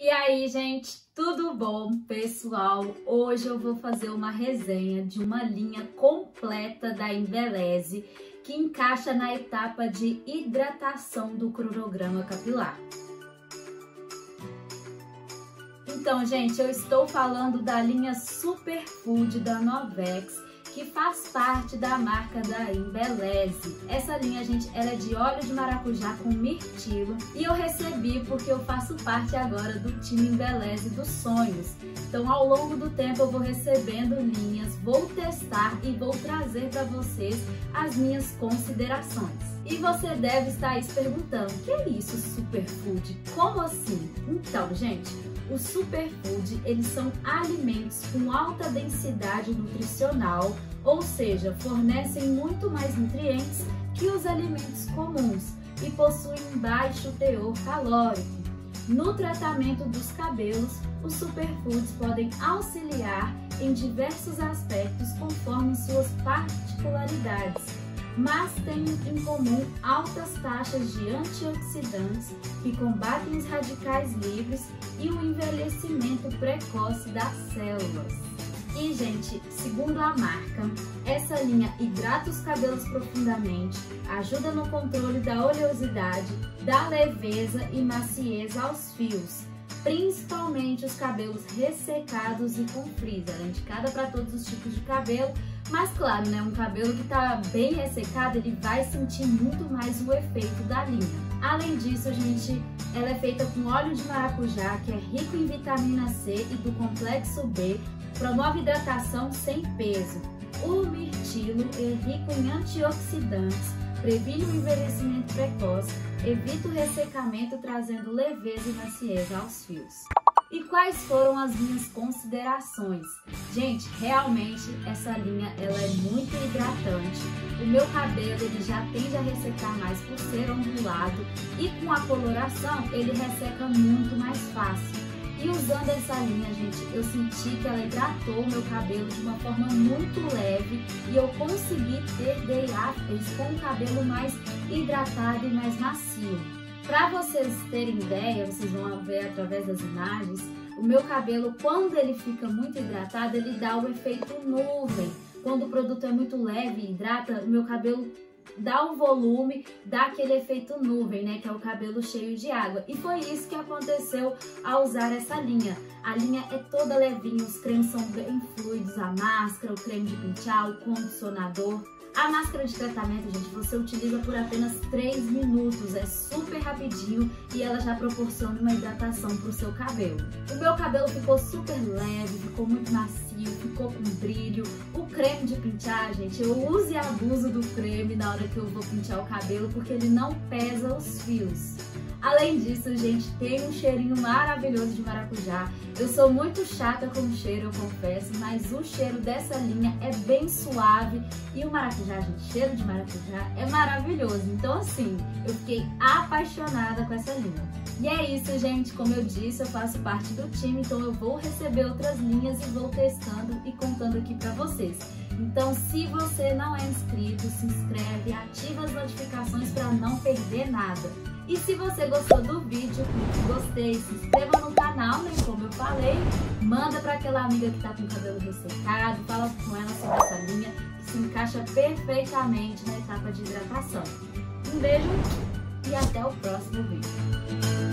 E aí, gente, tudo bom, pessoal? Hoje eu vou fazer uma resenha de uma linha completa da Embeleze que encaixa na etapa de hidratação do cronograma capilar. Então, gente, eu estou falando da linha Superfood da Novex, que faz parte da marca da Embeleze. Essa linha, gente, ela é de óleo de maracujá com mirtilo e eu recebi porque eu faço parte agora do time Embeleze dos sonhos. Então, ao longo do tempo eu vou recebendo linhas, vou testar e vou trazer para vocês as minhas considerações. E você deve estar aí se perguntando, o que é isso, Superfood? Como assim? Então, gente, os Superfood, eles são alimentos com alta densidade nutricional, ou seja, fornecem muito mais nutrientes que os alimentos comuns e possuem baixo teor calórico. No tratamento dos cabelos, os Superfoods podem auxiliar em diversos aspectos conforme suas particularidades, mas têm em comum altas taxas de antioxidantes que combatem os radicais livres e o envelhecimento precoce das células. E, gente, segundo a marca, essa linha hidrata os cabelos profundamente, ajuda no controle da oleosidade, da leveza e maciez aos fios, principalmente os cabelos ressecados e com frizz. Ela é indicada para todos os tipos de cabelo, mas claro, né, um cabelo que está bem ressecado, ele vai sentir muito mais o efeito da linha. Além disso, gente, ela é feita com óleo de maracujá, que é rico em vitamina C e do complexo B, promove hidratação sem peso. O mirtilo é rico em antioxidantes, previne o envelhecimento precoce, evita o ressecamento, trazendo leveza e maciez aos fios. E quais foram as minhas considerações? Gente, realmente essa linha ela é muito hidratante. O meu cabelo ele já tende a ressecar mais por ser ondulado e com a coloração ele resseca muito mais fácil. E usando essa linha, gente, eu senti que ela hidratou o meu cabelo de uma forma muito leve e eu consegui ter day afters com o cabelo mais hidratado e mais macio. Para vocês terem ideia, vocês vão ver através das imagens, o meu cabelo, quando ele fica muito hidratado, ele dá o efeito nuvem. Quando o produto é muito leve e hidrata, o meu cabelo dá o volume, dá aquele efeito nuvem, né, que é o cabelo cheio de água. E foi isso que aconteceu ao usar essa linha. A linha é toda levinha, os cremes são bem fluidos, a máscara, o creme de pentear, o condicionador. A máscara de tratamento, gente, você utiliza por apenas 3 minutos, é super rapidinho e ela já proporciona uma hidratação para o seu cabelo. O meu cabelo ficou super leve, ficou muito macio, ficou com brilho. O creme de pentear, gente, eu uso e abuso do creme na hora que eu vou pentear o cabelo porque ele não pesa os fios. Além disso, gente, tem um cheirinho maravilhoso de maracujá. Eu sou muito chata com o cheiro, eu confesso, mas o cheiro dessa linha é bem suave e o maracujá, gente, cheiro de maracujá é maravilhoso. Então, assim, eu fiquei apaixonada com essa linha. E é isso, gente, como eu disse, eu faço parte do time, então eu vou receber outras linhas e vou testando e contando aqui pra vocês. Então, se você não é inscrito, se inscreve, ativa as notificações para não perder nada. E se você gostou do vídeo, gostei, se inscreva no canal, né, como eu falei, manda para aquela amiga que tá com o cabelo ressecado, fala com ela sobre essa linha, que se encaixa perfeitamente na etapa de hidratação. Um beijo e até o próximo vídeo.